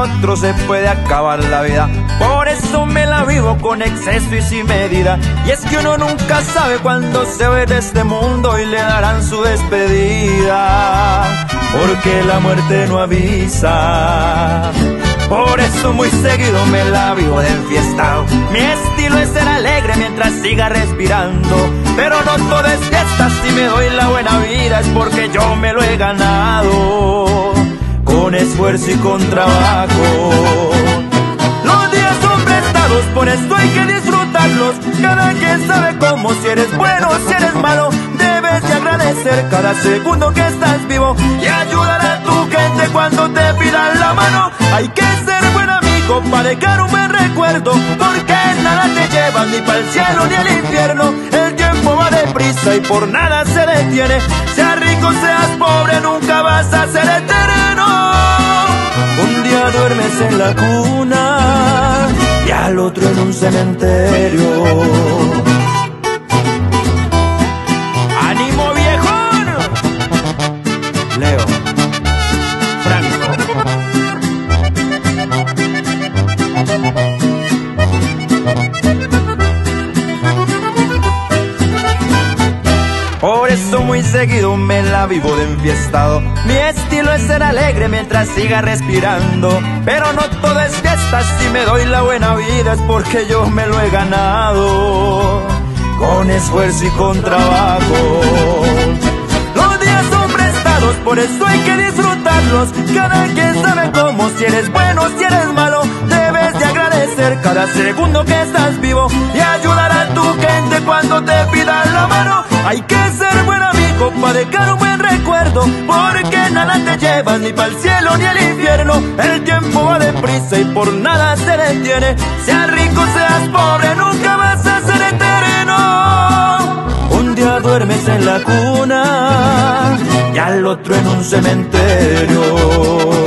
otro se puede acabar la vida. Por eso me la vivo con exceso y sin medida. Y es que uno nunca sabe cuándo se ve de este mundo y le darán su despedida, porque la muerte no avisa. Por eso muy seguido me la vivo de enfiestado. Mi estilo es ser alegre mientras siga respirando, pero no todo es fiesta. Si me doy la buena vida es porque yo me lo he ganado, con esfuerzo y con trabajo. Los días son prestados, por eso hay que disfrutarlos. Cada quien sabe cómo, si eres bueno o si eres malo. Debes de agradecer cada segundo que estás vivo y ayudar a tu gente cuando te pidan la mano. Hay que ser buen amigo para dejar un buen recuerdo, porque nada te lleva ni para el cielo ni al infierno. El tiempo va deprisa y por nada se detiene. Seas rico, seas pobre, nunca vas a ser eterno. Un día duermes en la cuna y al otro en un cementerio. ¡Ánimo, viejón! Leo Franco. Por eso muy seguido me la vivo de enfiestado. Mi estilo es ser alegre mientras siga respirando, pero no todo es fiesta. Si me doy la buena vida es porque yo me lo he ganado, con esfuerzo y con trabajo. Los días son prestados, por eso hay que disfrutarlos. Cada quien sabe cómo, si eres bueno o si eres malo. Debes de agradecer cada segundo que estás vivo y ayudar a tu gente cuando te pidan la mano. Hay que ser buen amigo para dejar un buen recuerdo, porque nada te lleva ni para el cielo ni al infierno. El tiempo va deprisa y por nada se detiene. Seas rico, seas pobre, nunca vas a ser eterno. Un día duermes en la cuna y al otro en un cementerio.